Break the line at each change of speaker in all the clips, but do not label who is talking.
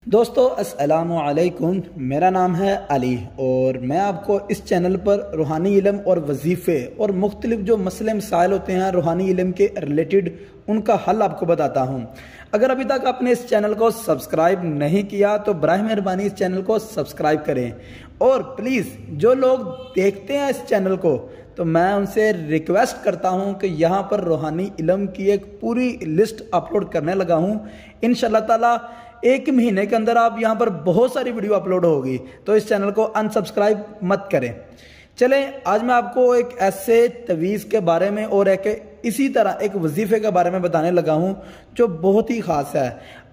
दोस्तों अस्सलामु अलैकुम, मेरा नाम है अली और मैं आपको इस चैनल पर रूहानी इल्म और वजीफ़े और मुख्तलिफ जो मसले मसाइल होते हैं रूहानी इल्म के रिलेटेड उनका हल आपको बताता हूँ। अगर अभी तक आपने इस चैनल को सब्सक्राइब नहीं किया तो बराए मेहरबानी इस चैनल को सब्सक्राइब करें और प्लीज़ जो लोग देखते हैं इस चैनल को तो मैं उनसे रिक्वेस्ट करता हूं कि यहाँ पर रूहानी इल्म की एक पूरी लिस्ट अपलोड करने लगा हूं। इंशाल्लाह ताला एक महीने के अंदर आप यहाँ पर बहुत सारी वीडियो अपलोड होगी, तो इस चैनल को अनसब्सक्राइब मत करें। चलें, आज मैं आपको एक ऐसे तवीज़ के बारे में और एक इसी तरह एक वजीफ़े के बारे में बताने लगा हूँ जो बहुत ही ख़ास है।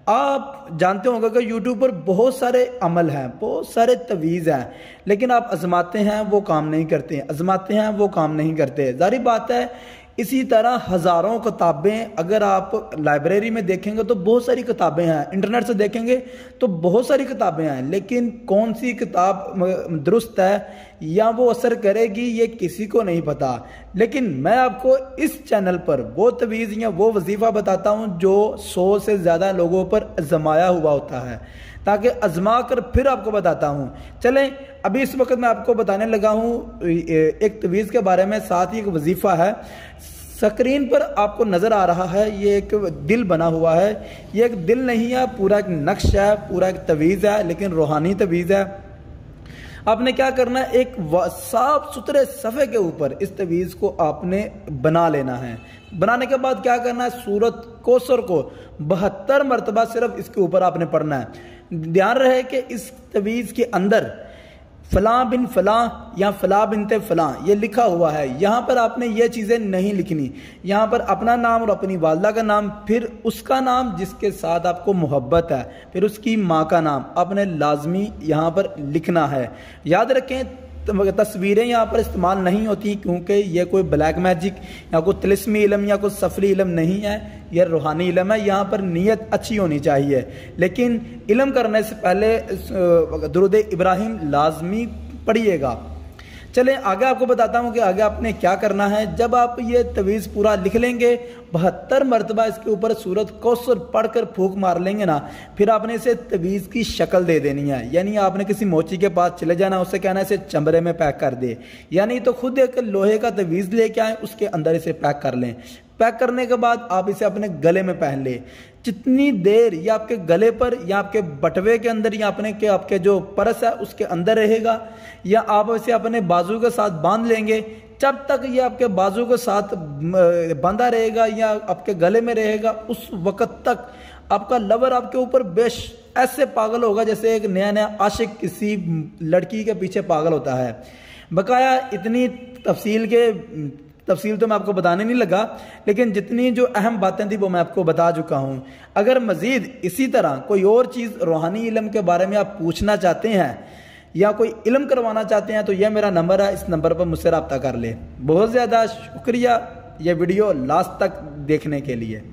आप जानते होंगे कि यूट्यूब पर बहुत सारे अमल हैं, बहुत सारे तवीज़ हैं, लेकिन आप आजमाते हैं वो काम नहीं करते, आजमाते हैं वो काम नहीं करते। जारी बात है, इसी तरह हज़ारों किताबें अगर आप लाइब्रेरी में देखेंगे तो बहुत सारी किताबें हैं, इंटरनेट से देखेंगे तो बहुत सारी किताबें हैं, लेकिन कौन सी किताब दुरुस्त है या वो असर करेगी ये किसी को नहीं पता। लेकिन मैं आपको इस चैनल पर वो तवीज़ या वो वजीफ़ा बताता हूँ जो 100 से ज़्यादा लोगों पर आजमाया हुआ होता है, ताकि आजमा कर फिर आपको बताता हूँ। चलें, अभी इस वक्त मैं आपको बताने लगा हूँ एक तवीज़ के बारे में, साथ ही एक वजीफ़ा है। स्क्रीन पर आपको नज़र आ रहा है ये एक दिल बना हुआ है। ये एक दिल नहीं है, पूरा एक नक्श है, पूरा एक तवीज़ है, लेकिन रूहानी तवीज़ है। आपने क्या करना है, एक साफ सुथरे सफ़े के ऊपर इस तवीज़ को आपने बना लेना है। बनाने के बाद क्या करना है, सूरत कौसर को 72 मरतबा सिर्फ इसके ऊपर आपने पढ़ना है। ध्यान रहे कि इस तवीज़ के अंदर फ़लाँ बिन फ़लाँ या फ़लाँ बिनते फ़लाँ ये लिखा हुआ है। यहाँ पर आपने ये चीज़ें नहीं लिखनी, यहाँ पर अपना नाम और अपनी वालदा का नाम, फिर उसका नाम जिसके साथ आपको मोहब्बत है, फिर उसकी माँ का नाम आपने लाजमी यहाँ पर लिखना है। याद रखें, तस्वीरें यहाँ पर इस्तेमाल नहीं होती क्योंकि ये कोई ब्लैक मैजिक या कोई तिलिस्मी इल्म या कोई सफरी इल्म नहीं है, यह रूहानी इल्म है। यहाँ पर नीयत अच्छी होनी चाहिए, लेकिन इल्म करने से पहले दुरूद इब्राहिम लाजमी पढ़िएगा। चलें, आगे आपको बताता हूँ कि आगे आपने क्या करना है। जब आप ये तवीज़ पूरा लिख लेंगे, 72 मरतबा इसके ऊपर सूरत कौसर पढ़कर फूंक मार लेंगे ना, फिर आपने इसे तवीज़ की शक्ल दे देनी है। यानी आपने किसी मोची के पास चले जाना, उससे कहना है इसे चमड़े में पैक कर दे, यानी तो खुद एक लोहे का तवीज़ लेके आए, उसके अंदर इसे पैक कर लें। पैक करने के बाद आप इसे अपने गले में पहन लें। जितनी देर ये आपके गले पर या आपके बटवे के अंदर या अपने के आपके जो परस है उसके अंदर रहेगा, या आप इसे अपने बाजू के साथ बांध लेंगे, जब तक ये आपके बाजू के साथ बंधा रहेगा या आपके गले में रहेगा, उस वक़्त तक आपका लवर आपके ऊपर बेश ऐसे पागल होगा जैसे एक नया नया आशिक किसी लड़की के पीछे पागल होता है। बकाया इतनी तफसील तो मैं आपको बताने नहीं लगा, लेकिन जितनी जो अहम बातें थी वो मैं आपको बता चुका हूँ। अगर मज़ीद इसी तरह कोई और चीज़ रूहानी इल्म के बारे में आप पूछना चाहते हैं या कोई इल्म करवाना चाहते हैं तो यह मेरा नंबर है, इस नंबर पर मुझसे रब्ता कर ले। बहुत ज़्यादा शुक्रिया ये वीडियो लास्ट तक देखने के लिए।